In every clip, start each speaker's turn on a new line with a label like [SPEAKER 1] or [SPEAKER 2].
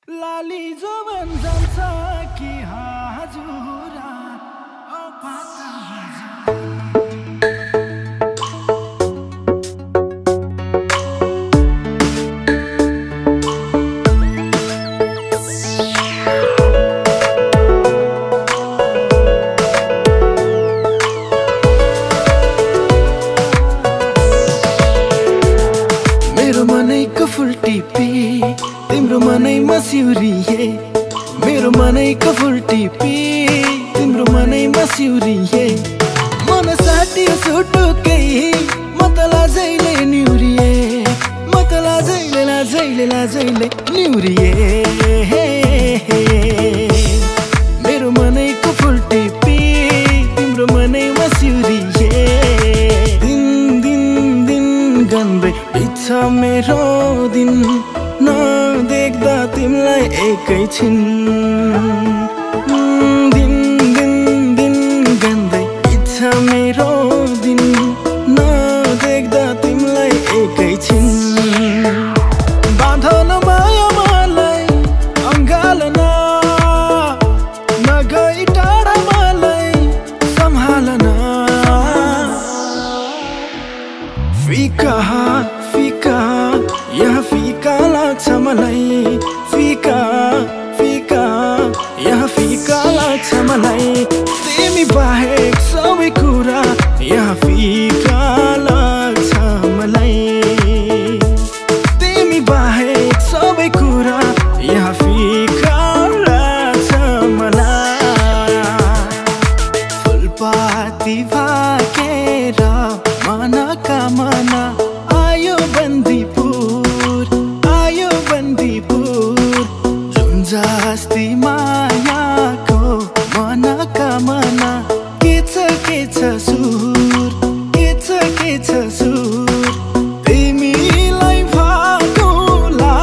[SPEAKER 1] लाली जवन जान्छ कि हजुरा ओ पाता मेरो मनैको फुल टिपी तिम्रो मनैमा सिउरिए मेरो मनैको फुल टिपी तिम्रो मनैमा सिउरिए मन साटियो सुटुकै म त लाजैले निउरिए म त लाजैले लाजैले लाजैले निउरिए मेरो मनैको फुल टिपी तिम्रो मनैमा सिउरिए दिन दिन दिन गन्दै बित्छ मेरो दिन नदेख्दा तिमीलाई एकैछिन दिन दिन दिन गन्दै इच्छा मेरो दिन नदेख्दा तिमीलाई एकैछिन बाँधन माया मलाई अँगालन नगई टाढा मलाई सम्हालन फिका फिका यहाँ फिका लाग्छ मलाई फिका फिका यहाँ फिका लाग्छ मलाई तिमी बाहेक सबै कुरा यहाँ फिका लाग्छ मलाई तिमी बाहेक सबै कुरा यहाँ फिका लाग्छ मलाई फुलपाती भाकेर मनकामना आयो बन्दीपुर आयो बन्दीपुर जुन जस्ती मायाको मनकामना के छ सुर के छ सुर तिमीलाई भागौला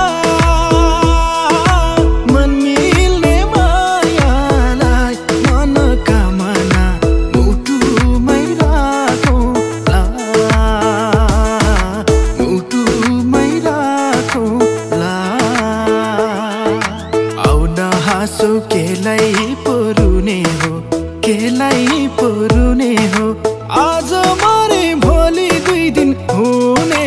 [SPEAKER 1] मन मिल्ने मायालाई मनकामना मुटुमै राखौँला मुटुमै राखौँला आउन हाँसो केलाई पुरुने हो केलाई पुरुने हो आज मरे भोलि 2 दिन हुने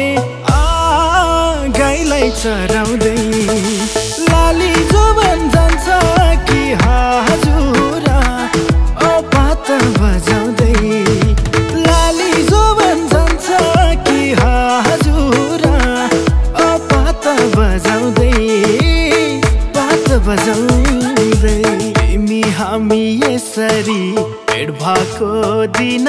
[SPEAKER 1] गाईलाई चराउँदै लाली जवन जान्छ कि हजुरा ओ पाता बजाउँदै लाली जवन जान्छ कि हजुरा ओ पाता बजाउँदै तिमी हामी यसरी भेट भएको दिन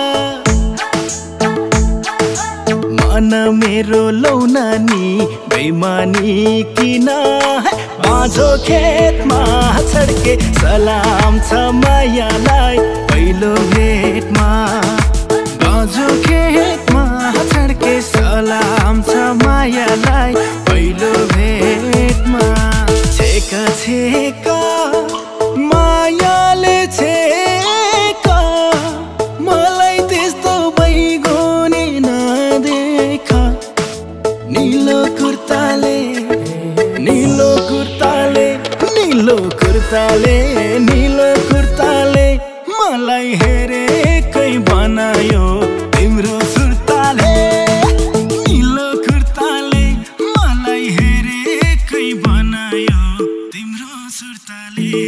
[SPEAKER 1] मन मेरो लौनानी बेमानी किन बाँझो खेतमा छड्के सलाम छ मायालाई पहिलो भेटमा बाँझो खेतमा छड्के सलाम छ मायालाई पहिलो भेटमा छेका छेका मायाले छेका मलाई त्यस्तो बैगुनी नदेखा नीलो कुर्ताले नीलो कुर्ताले नीलो कुर्ताले नीलो कुर्ताले मलाई हेरेकै बनायो तिम्रो सुर्ताले नीलो कुर्ताले मलाई हेरेकै बनायो तिम्रो सुर्ताले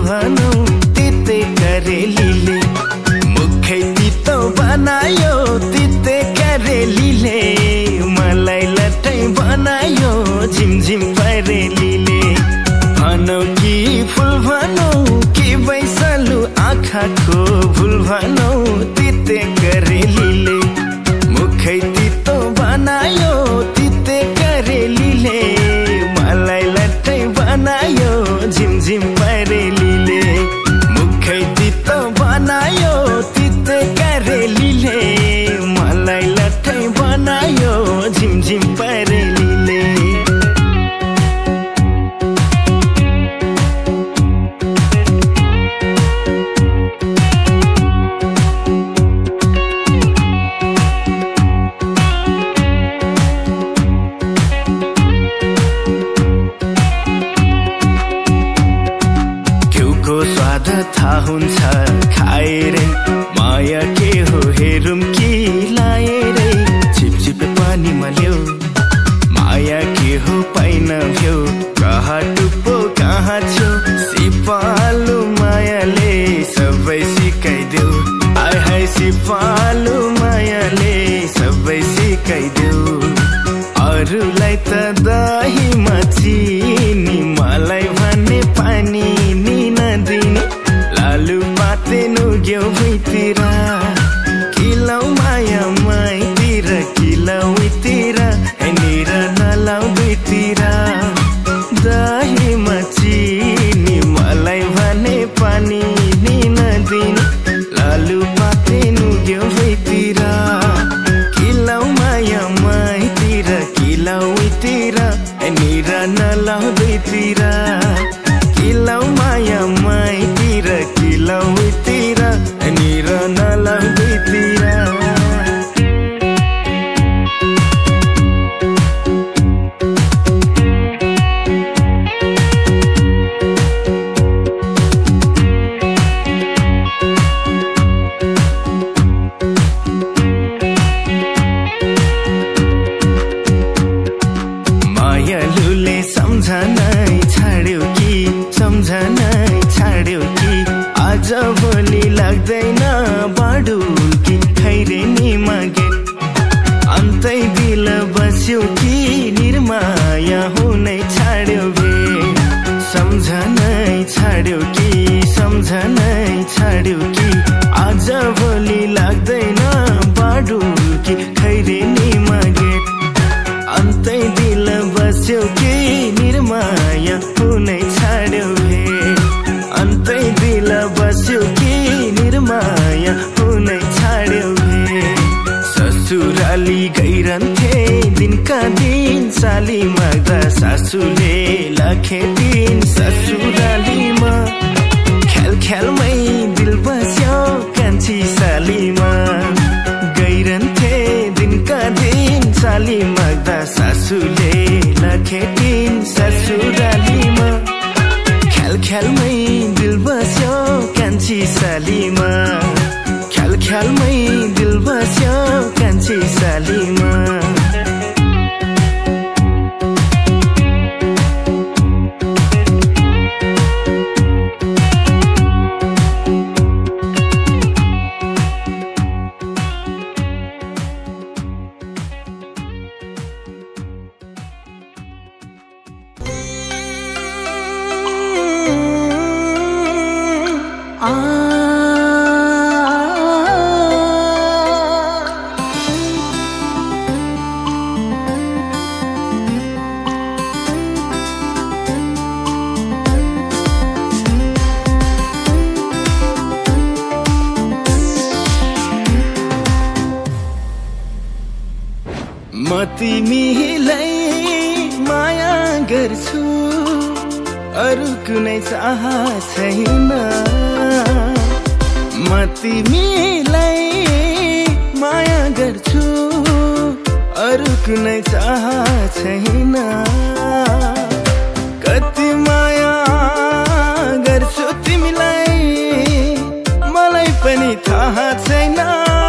[SPEAKER 1] भनौ तिते करेलीले मुखै तितो बनायो तिते करेलीले मलाई लट्टै बनायो झिमझिम परेलीले भनौ कि फुल भनौ कि बैसलु आँखाको भुल भनौ तिते करेलीले मुखै तितो बनायो तिते करेलीले मलाई लट्टै बनायो झिमझिम परेलीले मुखै तितो बनायो तिते करेलीले मलाई लट्टै बनायो झिमझिम परेलीले स्वाद थाहा हुन्छ खाएरै माया के हो हेरौँ कि लाएरै छिपछिप पानीमा ल्याऊ माया के हो पाइन भ्यौ कहाँ टुप्पो कहाँ छौ सिपालु मायाले सबै सिकाइदेऊ आइ हाय सिपालु मायाले सबै सिकाइदेऊ अरूलाई त दहीमा चिनी मलाई भने पानी लालु पाते नुग्यो भुइँतिर किलाउ माया माइतिर किलाउ उतिर निर नलाउ दुईतिर दहीमा चिनी मलाई भने पानी नदिने लालु पाते नुग्यो भुइँतिर किलाउ माया माइतिर किलाउ उतिर निर नलाउ दुईतिर किलाउ माया माइतिर किलाउ उतिर निर नलाउ दुईतिर मायालुले सम्झनै छाड्यो कि सम्झनै छाड्यो कि आज भोलि लाग्दैन बाडु कि खैरेनीमा गेट अन्तै दिल बस्यो कि निर्माया हुनै छाड्यो भे सम्झनै छाड्यो कि सम्झनै छाड्यो कि आज भोलि लाग्दैन बाडु कि खैरेनीमा गेट अन्तै दिल बस्यो कि निर्माया हुनै छाड्यो भे अन्तै दिल बस्यो कि निर्माया हुनै छाड्यो भे ससुराली गइरहन्थे दिनका दिन साली माग्दा सासूले लखे दिन ससुरालीमा ख्याल ख्यालमै दिल बस्यो कान्छी सालीमा गइरहन्थे दिनका दिन साली माग्दा सासूले लखे दिन ससुरालीमा ख्याल ख्यालमै दिल बस्यो कान्छी सालीमा ख्याल ख्यालमै दिल बस्यो कान्छी सालीमा म तिमीलाई माया गर्छु अरू कुनै चाह छैन म तिमीलाई माया गर्छु अरू कुनै चाह छैन कति माया गर्छु तिमीलाई मलाई पनि थाहा छैन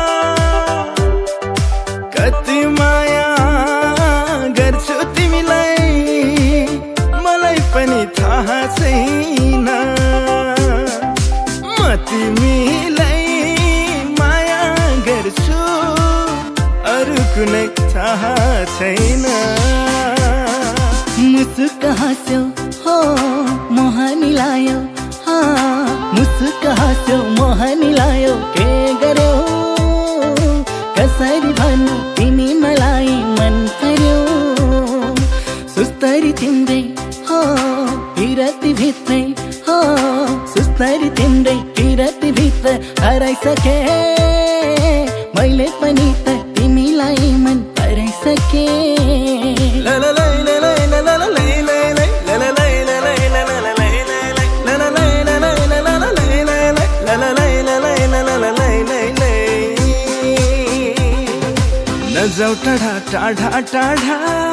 [SPEAKER 1] कति माया गर्छु तिमीलाई मलाई पनि थाहा छैन कुनै थाह छैन।
[SPEAKER 2] मुसुक हाँस्यौ हो मोहनी लायो, मुसुक हाँस्यौ मोहनी लायो, के गर्यौ कसरी भन्नु तिमी मलाई मन पर्यो। सुस्तरी तिम्रै हो पिरती भित्रै हो, सुस्तरी तिम्रै पिरती भित्र हराइसके, मैले पनि त तिमीलाई मन पराइसके।
[SPEAKER 1] नजाऊ टाढा टाढा टाढा,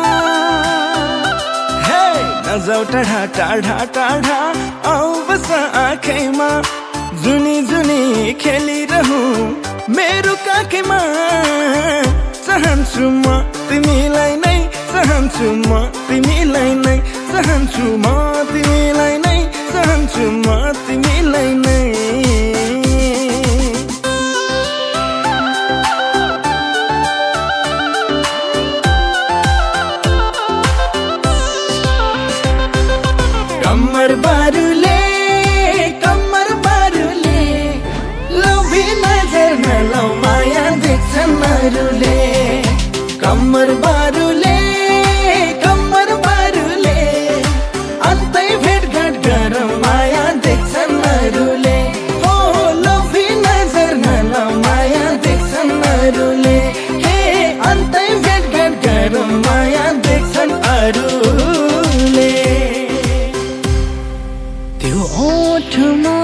[SPEAKER 1] हे नजाऊ टाढा टाढा टाढा, आऊ बस आँखैमा जुनी जुनी खेलिरहूँ मेरो काखैमा। चाहन्छु म तिमीलाई नै, चाहन्छु म तिमीलाई नै, चाहन्छु म तिमीलाई नै, चाहन्छु म तिमीलाई नै।
[SPEAKER 2] कम्मर बारुले, कम्मर बारुले, लोभी नजर नलाऊ माया देख्छन् अरूले। कम्मर बारुले, कम्मर बारुले, अन्तै भेटघाट गरौँ माया देख्छन् अरूले। हो लोभी नजर नलाऊ माया देख्छन् अरूले, हे अन्तै भेटघाट गरौँ माया देख्छन् अरूले। त्यो ओठमा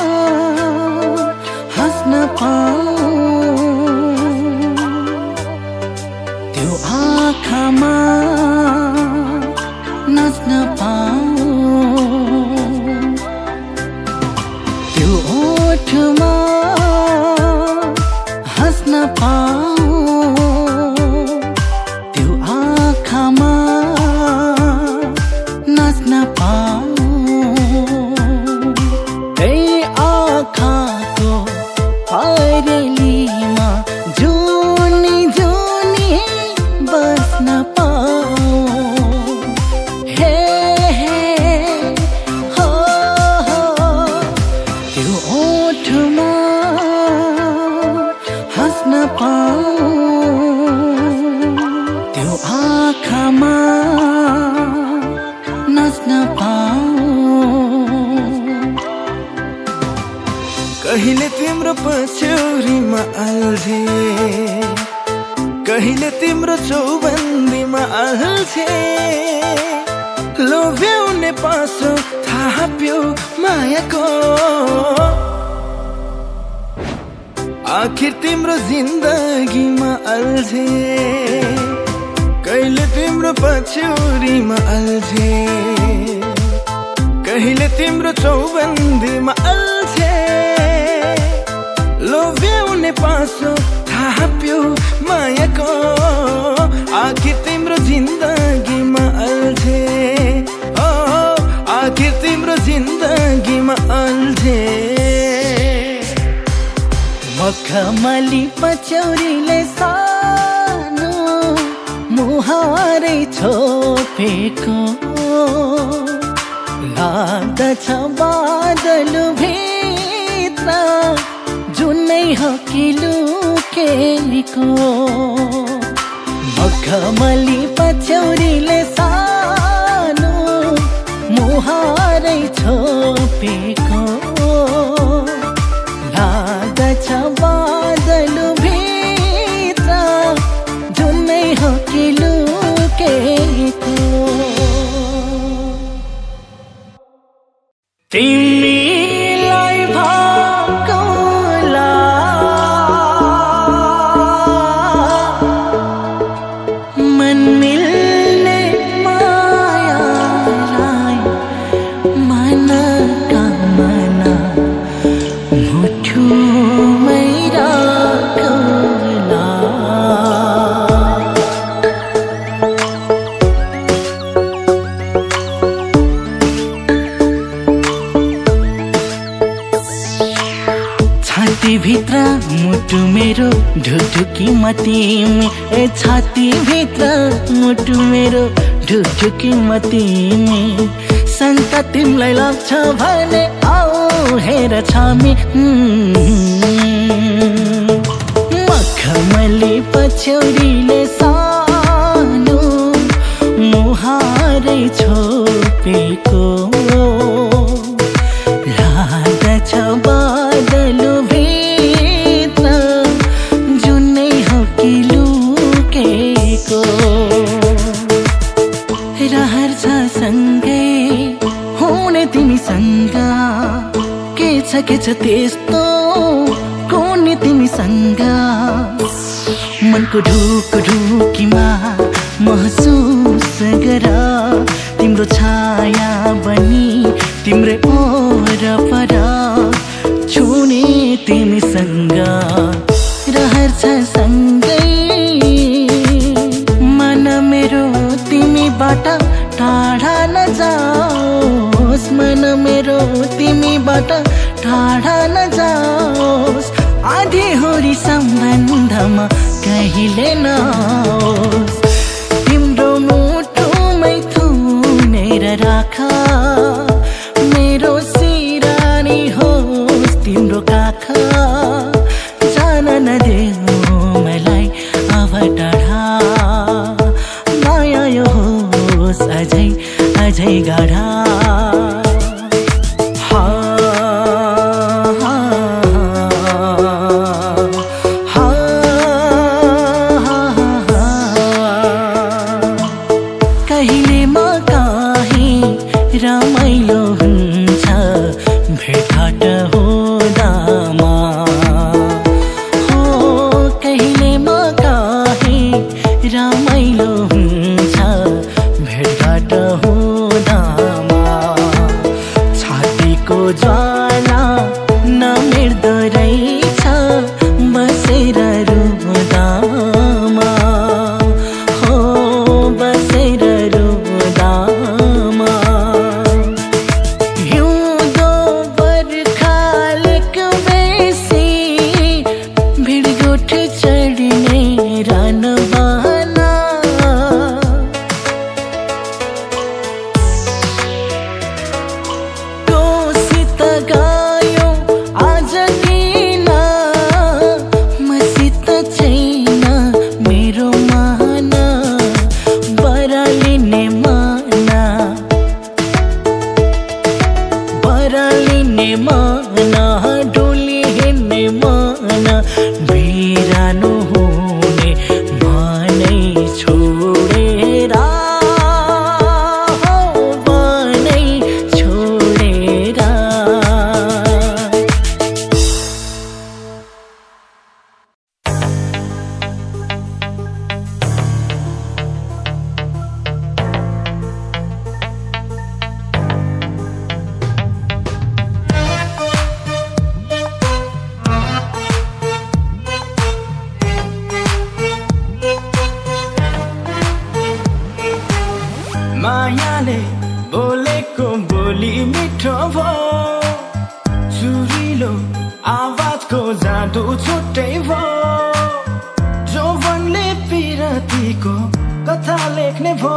[SPEAKER 2] हाँस्न पाऊँ, त्यो आँखामा नाच्न पाऊँ, त्यो ओठमा हाँस्न पाऊँ, त्यो आँखामा नाच्न पाऊँ। आँखाको परेलीमा जुनी जुनी बस्न पाऊँ, हे हो त्यो ओठमा हाँस्न पाऊँ, त्यो आँखामा नाच्न पाऊँ।
[SPEAKER 1] कहिले तिम्रो पछ्यौरीमा अल्झे, कहिले तिम्रो चौबन्दीमा अल्झे, लोभ्याउने पासो थाप्यो मायाको। आखिर तिम्रो जिन्दगीमा अल्झे, कहिले तिम्रो पछ्यौरीमा अल्झे, कहिले तिम्रो चौबन्दीमा अल्झे, लोभ्याउने पासो थाप्यो मायाको। आखिर तिम्रो जिन्दगीमा अल्झे, ओ आखिर तिम्रो जिन्दगीमा अल्झे।
[SPEAKER 2] मखमली पछ्यौरीले सानो मुहारै छोपेको, लाग्दछ बादल भित्र जुनै हो कि लुकेको। मखमली पछ्यौरीले सानो मुहारै छोपेको, लाग्दछ बादल भित्र जुनै हो कि लुकेको। तिमीलाई भाकोला मन मिल्ने मायालाई मनोकामना मुठुमै राखौला। भित्र मुटु मेरो ढुकढुकीमा तिमी छाती भित्र मुटु मेरो ढुकढुकीमा तिमी शङ्का तिमीलाई लाग्छ भने आऊ हेर छामी मखमली पछ्यौरीले सानो मुहारै छोपेको लाग्दछ बादलो भित्र जुनै हो कि लुकेको रहर छ सँगै हुने तिमीसँग के छ त्यस्तो कुनै तिमीसँग मनको ढुकढुकीमा महसुस गर तिम्रो छाया बनी तिम्रै वरपर छुने तिमीसँग रहर छ सँगै मन मेरो तिमीबाट टाढा नजाओस् मन मेरो तिमीबाट टाढा नजाओस् आधीहोरी सम्बन्धमा कहिले नहोस् तिम्रो मुटुमै थुनेर राख मेरो सिरानी होस् तिम्रो काखा जान नदेऊ मलाई अब टाढा माया यो होस् अझै गाढा रमाइलो हुन्छ भेटघाट हुँदामा हो कहिले म काहीँ रमाइलो हुन्छ भेटघाट हुँदामा छातीको ज्वाला नमेट्दो रहेछ बसेर रुँदामा हो बसेर रुँदामा लिने माना डोली हिँड्ने माना बिरानो हुने मानै छोडेर मानै छोडेर
[SPEAKER 1] मायाले बोलेको बोली मिठो भो सुरिलो आवाजको जादु छुट्टै भो जौवनले पिरतीको कथा लेख्ने भो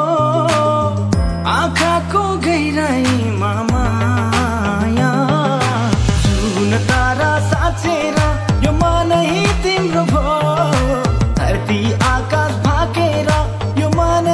[SPEAKER 1] आँखाको गहिराइमा माया सुन तारा साँचेर यो मनै तिम्रो भो धरती आकाश भाकेर यो मनै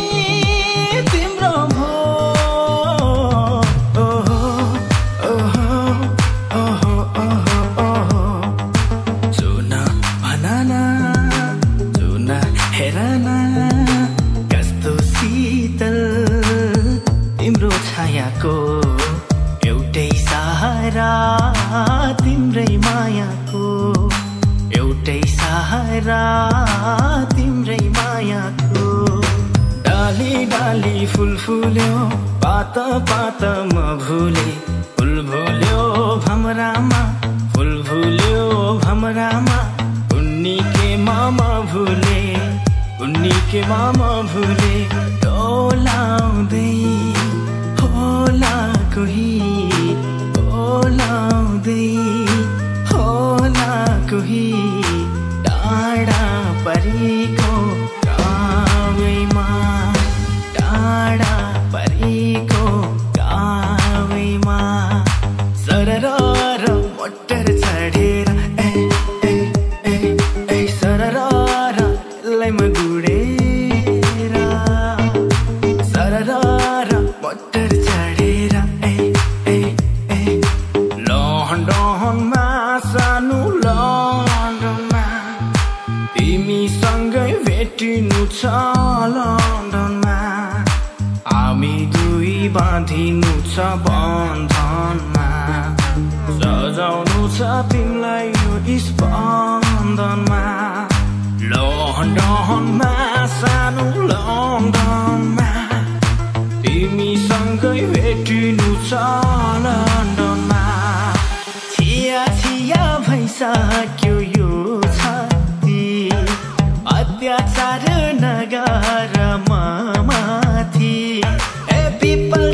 [SPEAKER 1] तिम्रो छायाको एउटै सहारा तिम्रै मायाको एउटै सहारा तिम्रै मायाको डाली डाली फुल फुल्यो पात पातमा भुले फुल भुल्यो भमरामा फुल भुल्यो भमरामा उन्नी के मामा भुले उन्नी के मामा भुले डोलाउँदै होला कोही डोलाउँदै होला कोही परेको गाउँमा टाढा परेको गाउँमा सरर मोटर चढेर सरर लैमा गुडेर सरर मोटर चढेर लन्डनमा सानो लन्डनमा तिमीसँगै भेटिनु छ लन्डनमा हामी दुई बाँधिनु छ बन्धनमा सजाउनु छ तिमीलाई यो स्पन्दनमा लन्डनमा सानो लन्डनमा तिमीसँगै भेटिनु छ लन्डनमा छिया छिया भइसक्यो यो छाती अत्याचार नगर माथि पिपल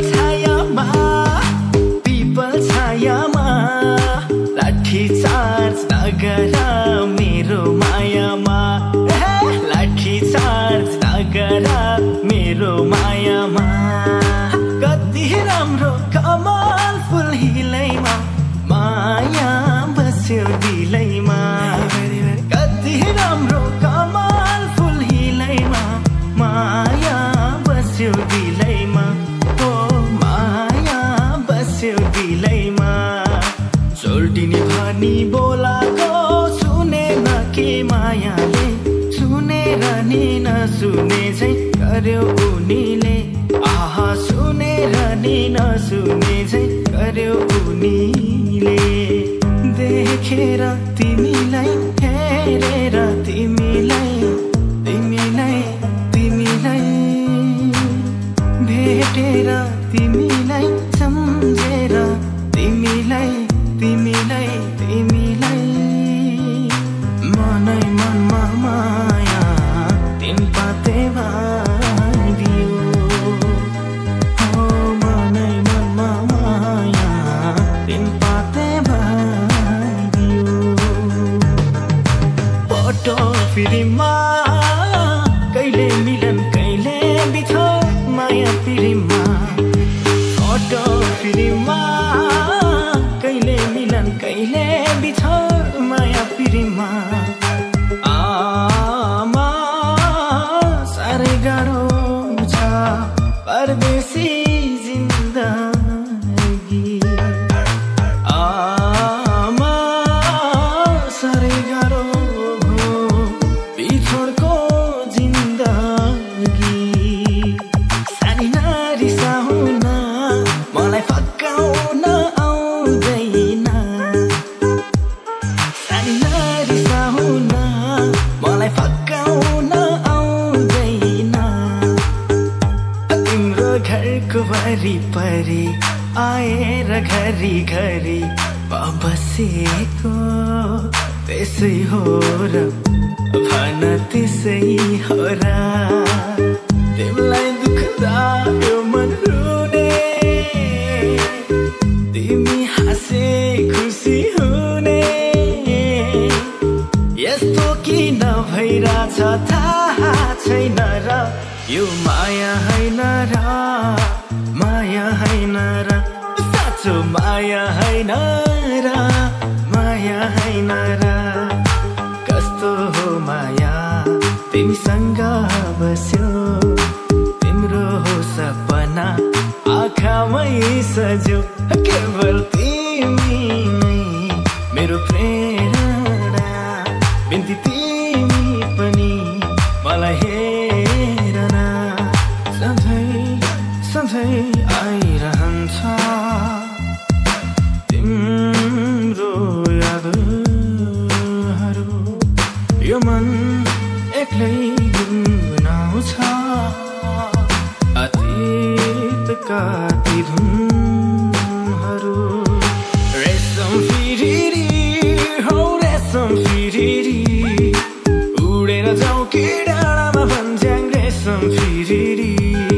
[SPEAKER 1] छायामा लाठी चार्ज नगर मेरो मायामा लाठी चार्ज नगर मेरो मायामा कति राम्रो कमल फुल हिलैमा माया बस्यो दिलैमा कति राम्रो कमल फुल हिलैमा माया बस्यो दिलैमा ओ माया बस्यो दिलैमा सोल्टिनी भनी बोलाको सुनेन के मायाले सुनेर नि नसुने झै गर्यो उनीले आहा सुनेर नि नसुने झै गर्यो उनीले देखेर तिमीलाई हेरेर तिमीलाई भेटेर तिमीलाई सम्झेर तिमीलाई मनै मनमा माया तिन पाते भाइदियो हो मनै मनमा माया तिन पाते भाइदियो फोटो फिल्ममा कहिले मिलन कहिले बिछोड माया पिरिममा फोटो फिल्ममा कहिले मिलन कहिले बिछोड माया पिरिममा आमा साह्रै गाह्रो छ परदेशी जिन्दगी आमा साह्रै गाह्रो बिछोडको जिन्दगी सानी नरिसाउन मलाई फकाउन आउँदैन सानी नरिसाउन मलाई फकाउन आउँदैन तिम्रो घरको वरिपरि आएर घरी घरी बसेको त्यसै हो र भन त्यसै हो र तिमीलाई दुख्दा यो मन रुने तिमी हाँसे खुसी हुने यस्तो किन भइरहेछ थाहा छैन र यो माया होइन र माया होइन र साँचो माया होइन र माया होइन र कस्तो हो माया तिमीसँग बस्यो तिम्रो हो सपना आँखामै सज्यो केवल तिमी नै मेरो प्रेरणा बिन्ती तिमी पनि मलाई हेरन सधैँ आइरहन्छ तिम्रो यादहरू यो मन एक्लै गुनगुनाउँछ अतीतका ती धुनहरू रेशम फिरिरी हौ रेशम फिरिरी उडेर जाउँ कि डाँडामा भन्ज्याङ रेशम फिरिरी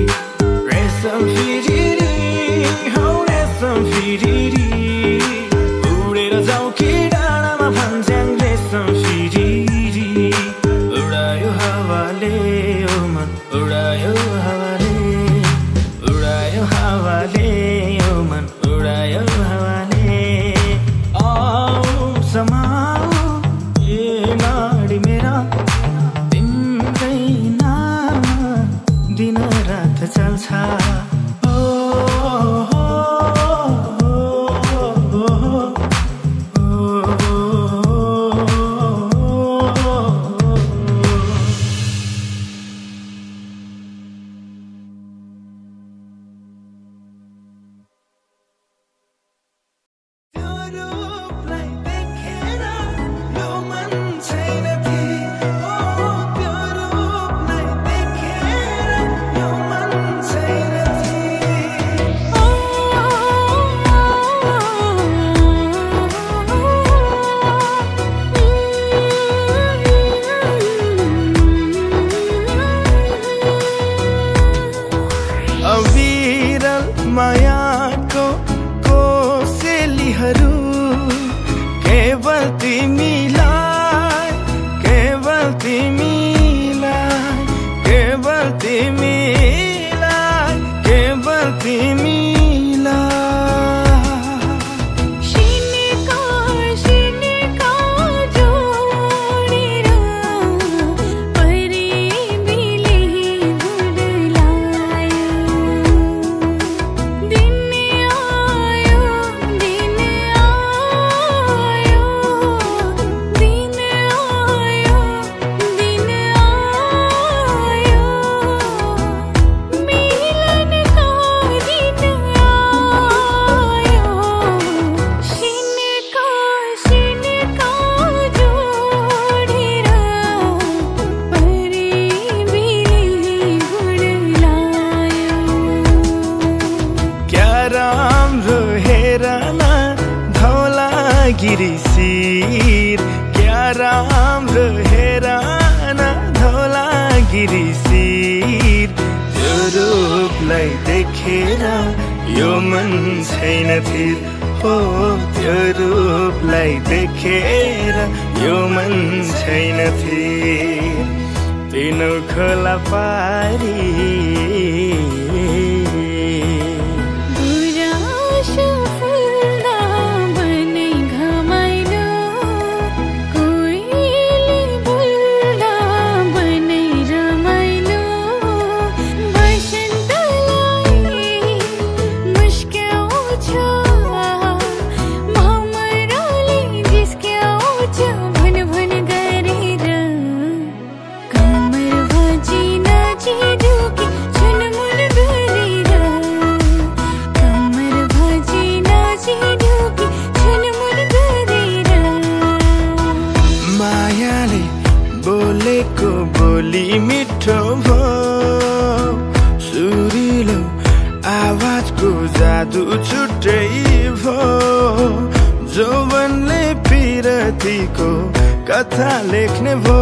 [SPEAKER 1] हौ रेशम फिरिरी उडेर जाउँ कि डाँडामा भन्ज्याङ रेशम फिरिरी उडा चल्छ मायाको कोसेलीहरू केवल तिमीलाई केवल तिमीलाई केवल तिमीलाई केवल तिमीलाई गिरिशिर क्या राम्रो हेर न धौलागिरी शिर त्यो रूपलाई देखेर यो मन छैन थिर हो त्यो रूपलाई देखेर यो मन छैन थिर तीनों खोला पारी बोलेको बोली मिठो भो सुरिलो आवाजको जादु छुट्टै भो जौवनले पिरतीको कथा लेख्ने भो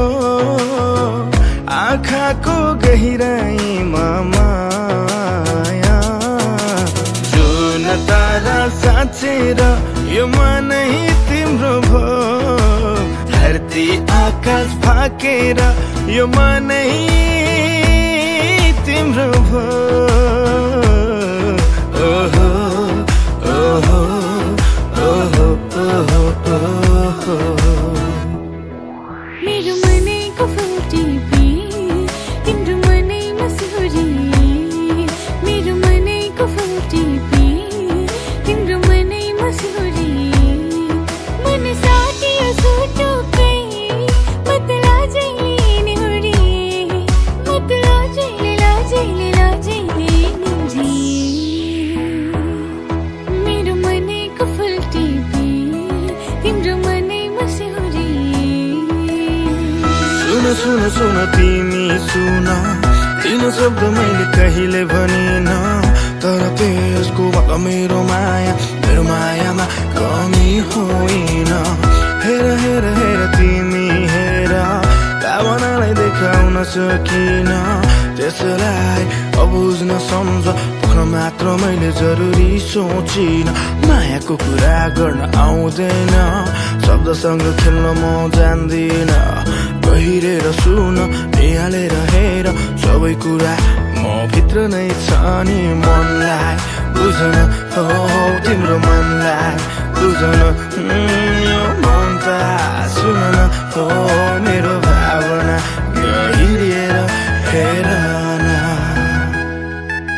[SPEAKER 1] आँखाको गहिराईमा माया जुन तारा साँचेर यो मनै तिम्रो भो धरती आकाश फाकेर यो मनै तिम्रो भो ओहो ओहो ओहो ओहो ओहो
[SPEAKER 2] मेरो मनैको फुलटिपी तिम्रो मनैमा सुरी मेरो मनैको फुलटिपी तिम्रो मनैमा सुरी मन साटियो सुटुकै मतला जैले नि हुरी मतला जैले नि जी मेरो मनैको फुलटिपी तिम्रो मनैमा सुरी
[SPEAKER 1] सुन सुन तिमी सुन तिनो शब्द मैले कहिले भनिन तर त्यसको मेरो मायामा कमी होइन हेर हेर हेर तिमी हेर भावनालाई देखाउन सकिन त्यसलाई अबुझ्न सम्झ पक्न मात्र मैले जरुरी सोचिन मायाको कुरा गर्न आउँदैन शब्दसँग खेल्न म जान्दिन गहिरेर सुन निहालेर हेर सबै कुरा म भित्र नै छ नि मनलाई बुझ्न हो तिम्रो मनलाई बुझ्न यो मन त सुन हो मेरो भावना गहिरेर हेर न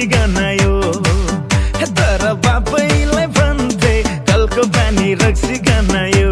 [SPEAKER 1] रक्सी गनायो तर बाबैलाई भन्थे कलको पानी रक्सी गनायो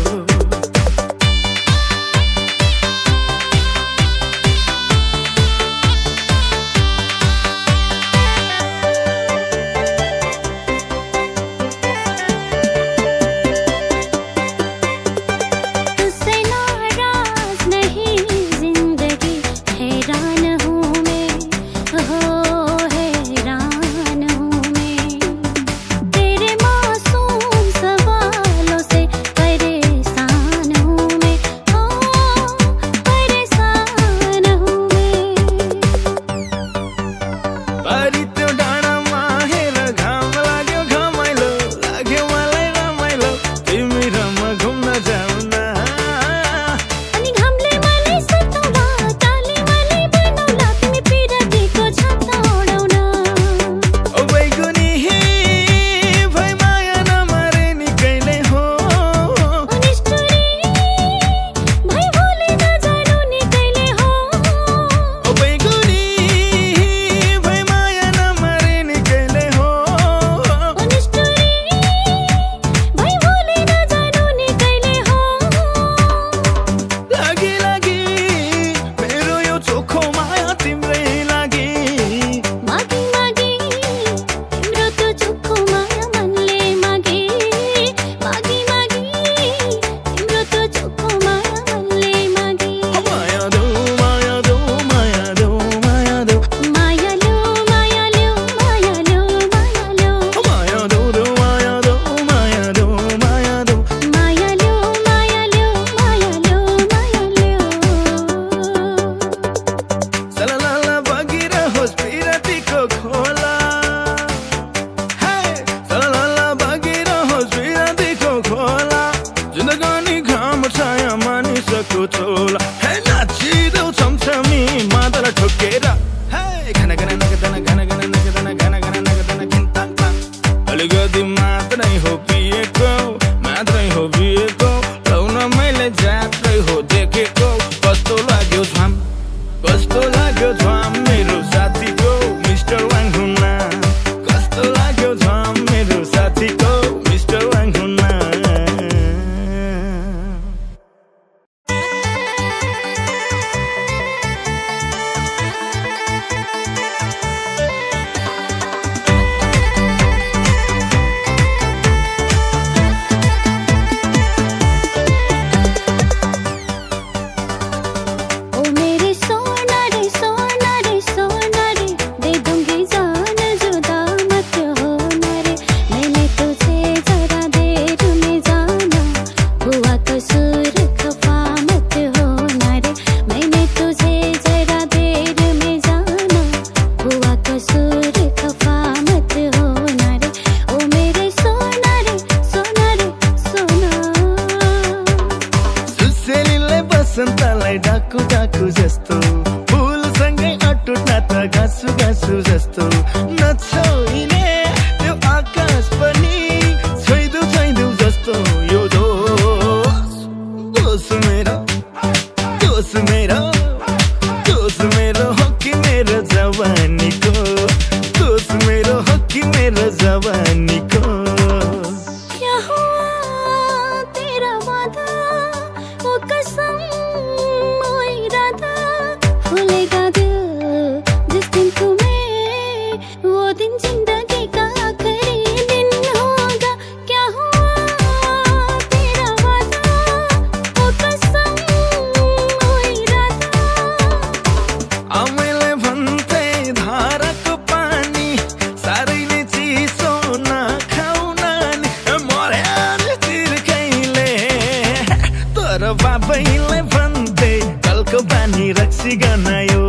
[SPEAKER 1] बाबैलाई भन्थे कलको पानी रक्सी गनायो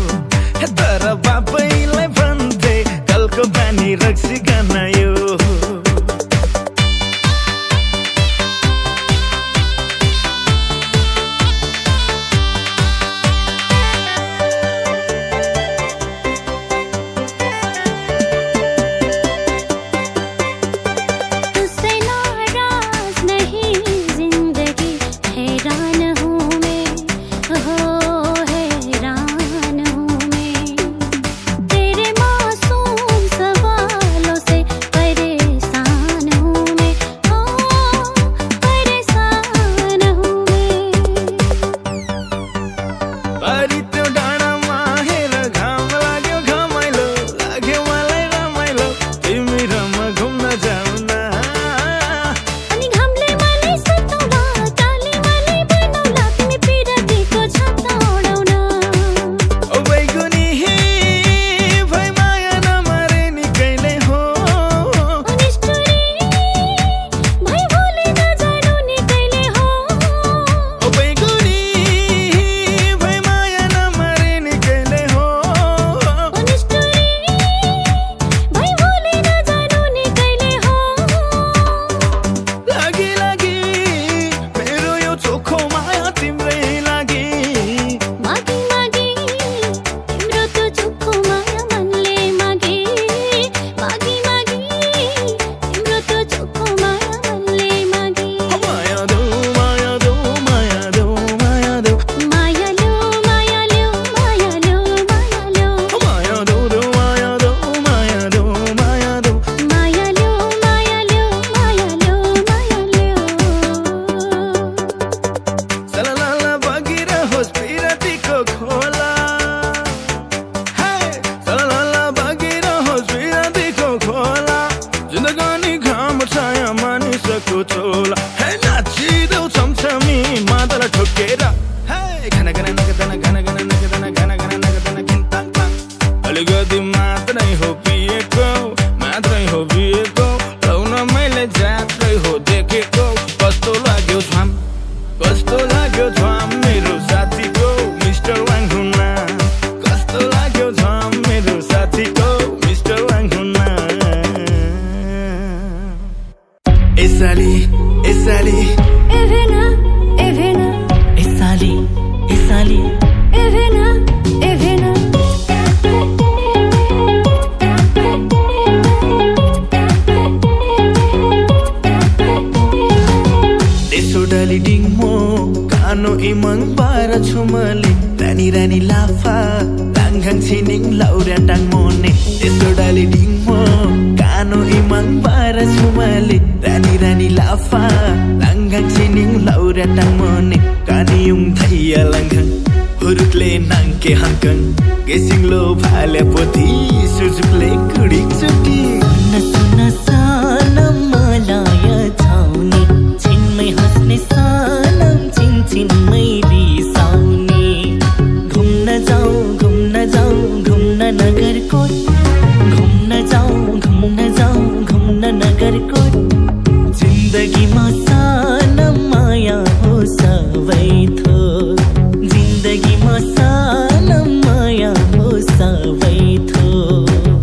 [SPEAKER 1] तर बाबैलाई भन्थे कलको पानी रक्सी गनायो
[SPEAKER 2] हैरान हूँ मैं तेरे मासूम
[SPEAKER 1] झ्वाम कस्तो लाग्यो झ्वाम मेरो साथीको मिस्टर वाङ हुन्न कस्तो लाग्यो झ्वाम मेरो साथीको मिस्टर वाङ हुन्न एसाली एसाली
[SPEAKER 2] एभेना एभेना
[SPEAKER 3] एसाली एसाली
[SPEAKER 2] एभेना एभेना
[SPEAKER 1] डाली डिङमो कानो इमङ बार छुमले रानी रानी लाफा लाङघाङ छिनिङ लाउरा टाङमोने त्यसो डाली डिङमो कानो इमङ बार छुमले रानी रानी लाफा लाङघाङ छिनिङ लाउरा टाङमोने कानियुङ थैया लाङघाङ हुरुकले नाङ्के हाङकङ गेसिङलो भाले पोथी सुजुकले कुडिक चुटी
[SPEAKER 3] सुन सानम मलाय छाउने छिनमै हाँस्ने सानम छिनमै रिसाउने घुम्न जाऊ घुम्न नगरकोट घुम्न जाऊ नगरकोट जिन्दगीमा सानम माया हो सबै थोक जिन्दगीमा सानम माया हो सबै थोक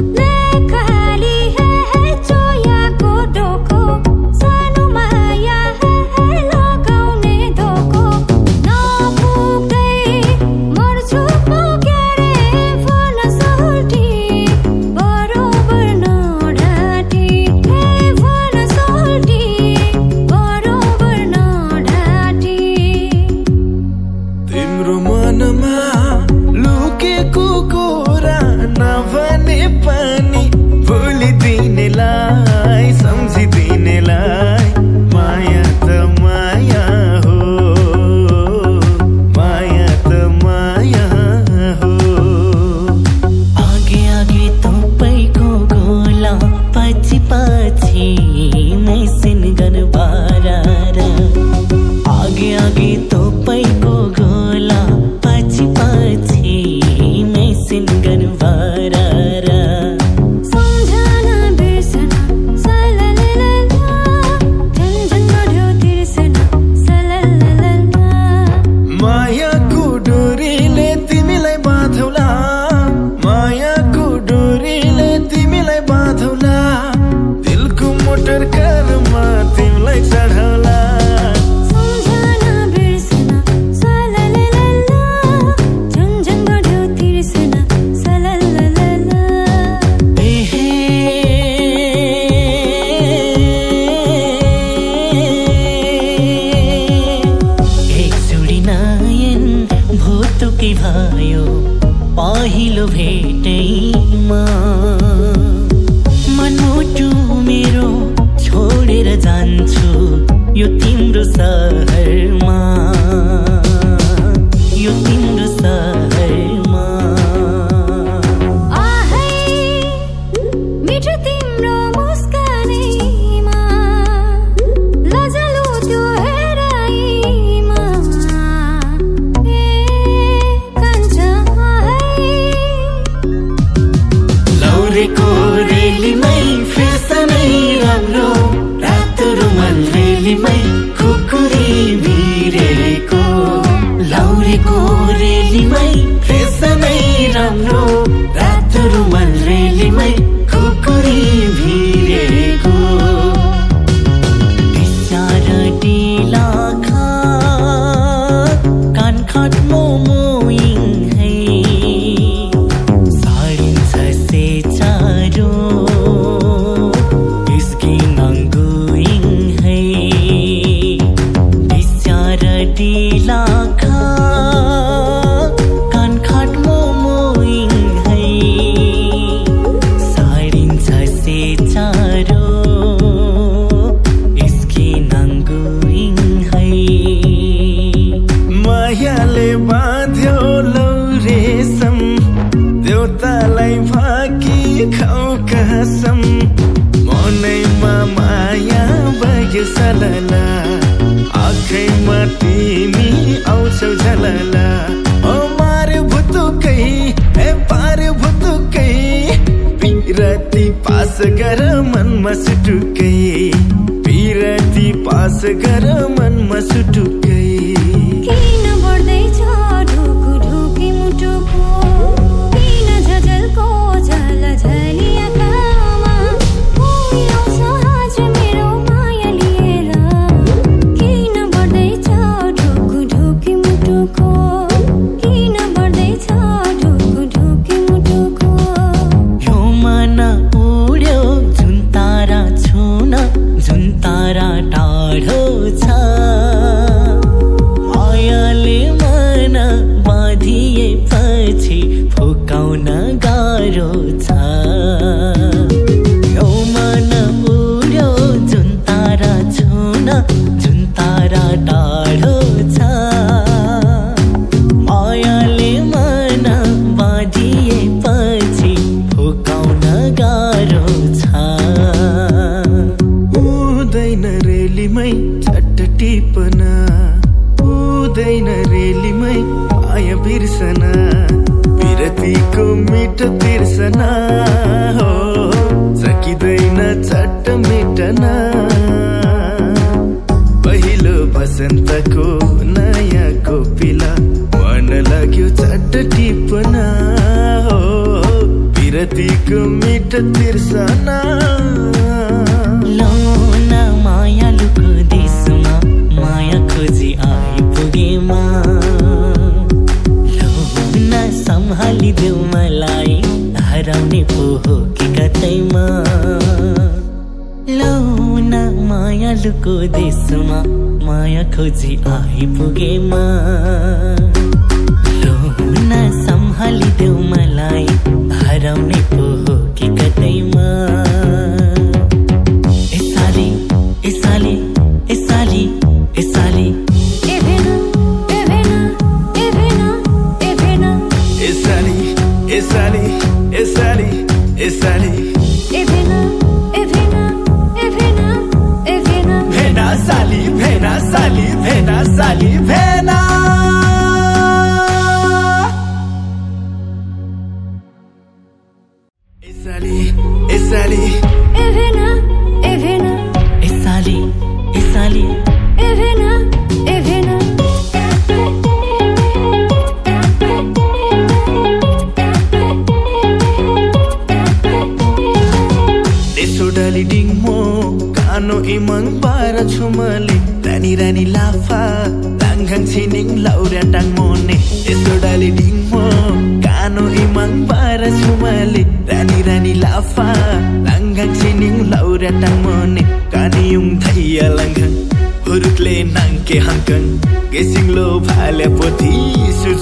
[SPEAKER 1] पास गर मनमा सुटुकै पिरती पास गर मनमा मनमा सुटुकै
[SPEAKER 2] किन बढ्दैछ ढुकु ढुकी मुटुको किन झझल्को झलझली आँखामा आउँछ आज मेरो माया लिएर किन बढ्दैछ ढुकु ढुकी मुटुको किन बढ्दैछ ढुकु ढुकी मुटुको
[SPEAKER 3] यो मन उड्यो जुन तारा छुन जुन तारा टाढो छ मायाले मन बाँधिएपछि फुकाउन गाह्रो छ यो मन उड्यो जुन तारा छुन जुन तारा टाढो छ मायाले मन बाँधिएपछि फुकाउन गाह्रो छ
[SPEAKER 1] हुँदैन रेलीमै झट्ट टिपना हुँदैन रेलीमै माया बिर्सना विरतीको मिठो तिर्सना हो सकिँदैन झट्ट मेटना पहिलो बसन्तको नयाँ कोपिला मन लाग्यो झट्ट टिपना हो विरतीको मिठो तिर्सना
[SPEAKER 3] लौन मायालुको देशमा माया खोजी आइपुगेमा लौन सम्हालिदेऊ मलाई हराउने पो हो कि कतैमा लौन मायालुको देशमा माया खोजी आइपुगेमा लौन सम्हालिदेऊ मलाई हराउने पो हो कि कतैमा Esali, Esali, Esali, Esali.
[SPEAKER 2] Evena, Evena, Evena, Evena.
[SPEAKER 1] Esali, Esali, Esali, Esali.
[SPEAKER 2] Evena, Evena, Evena, Evena.
[SPEAKER 1] Vena Sali, Vena Sali, Vena Sali, Vena. Esali, Esali.
[SPEAKER 2] Evena, Evena,
[SPEAKER 3] Esali, Esali.
[SPEAKER 2] Evena, Evena.
[SPEAKER 1] Deso dali dingmo kano imang para chumali rani rani lafa langgang sining laurian dang mone Deso dali dingmo kano imang para chumali rani rani lafa langgang sining laurian dang mone kaniyung thaiya langgang hurukle nangke hangkang gesing lo phale poti